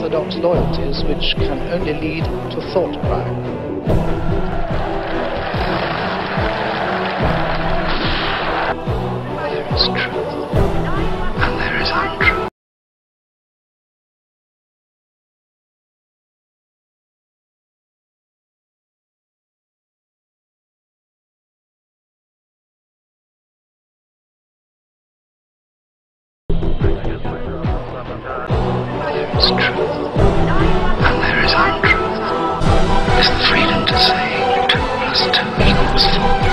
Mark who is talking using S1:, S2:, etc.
S1: unorthodox loyalties which can only lead to thought crime.
S2: There is truth, and there is untruth. There is truth, and there is untruth. It's the freedom to say 2 + 2 = 4.